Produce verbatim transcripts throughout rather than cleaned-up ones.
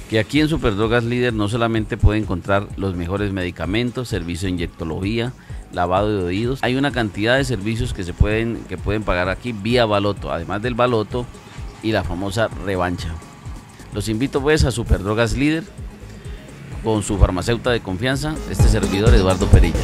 que aquí en Superdrogas Líder no solamente puede encontrar los mejores medicamentos, servicio de inyectología, lavado de oídos, hay una cantidad de servicios que se pueden, que pueden pagar aquí vía baloto, además del baloto y la famosa revancha. Los invito pues a Superdrogas Líder con su farmacéutica de confianza, este servidor Eduardo Perilla.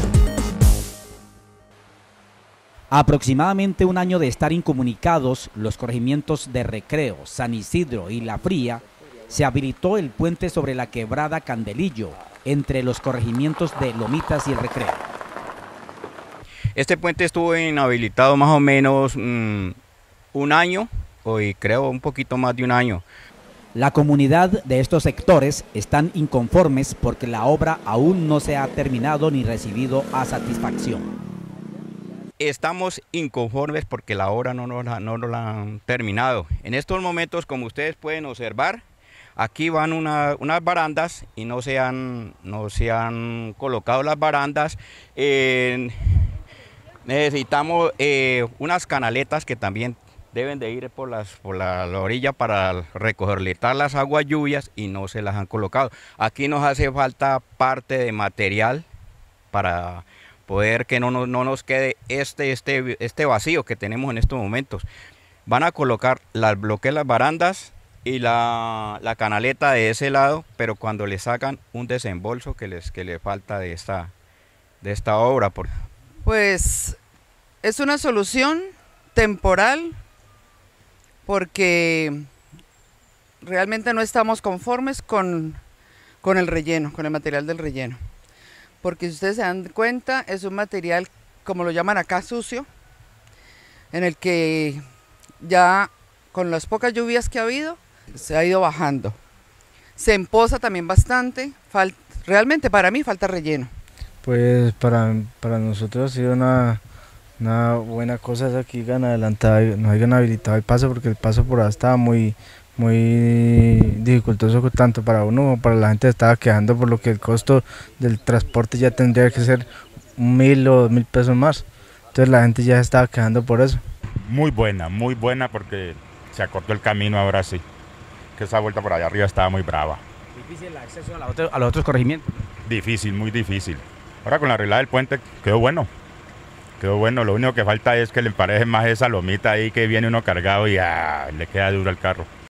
A aproximadamente un año de estar incomunicados, los corregimientos de Recreo, San Isidro y La Fría, se habilitó el puente sobre la quebrada Candelillo, entre los corregimientos de Lomitas y el Recreo. Este puente estuvo inhabilitado más o menos mmm, un año, hoy creo un poquito más de un año. La comunidad de estos sectores están inconformes porque la obra aún no se ha terminado ni recibido a satisfacción. Estamos inconformes porque la obra no nos la, no nos la han terminado. En estos momentos, como ustedes pueden observar, aquí van una, unas barandas y no se han, no se han colocado las barandas. Eh, necesitamos eh, unas canaletas que también deben de ir por, las, por la, la orilla para recolectar las aguas lluvias y no se las han colocado. Aquí nos hace falta parte de material para poder que no, no, no nos quede este, este, este vacío que tenemos en estos momentos. Van a colocar las, lo que es las barandas y la, la canaleta de ese lado, pero cuando le sacan un desembolso que les que le falta de esta, de esta obra. Por... Pues es una solución temporal porque realmente no estamos conformes con, con el relleno, con el material del relleno. Porque si ustedes se dan cuenta, es un material, como lo llaman acá, sucio, en el que ya con las pocas lluvias que ha habido, se ha ido bajando. Se empoza también bastante, Fal- realmente para mí falta relleno. Pues para, para nosotros ha sido una, una buena cosa es aquí hayan adelantado, nos hayan habilitado el paso, porque el paso por ahí estaba muy... muy dificultoso tanto para uno como para la gente. Estaba quedando por lo que el costo del transporte ya tendría que ser mil o dos mil pesos más, entonces la gente ya estaba quedando por eso. Muy buena, muy buena porque se acortó el camino ahora sí, que esa vuelta por allá arriba estaba muy brava. Difícil el acceso a, la otro, a los otros corregimientos. Difícil, muy difícil. Ahora con la arreglada del puente quedó bueno, quedó bueno, lo único que falta es que le emparejen más esa lomita ahí que viene uno cargado y ah, le queda duro el carro.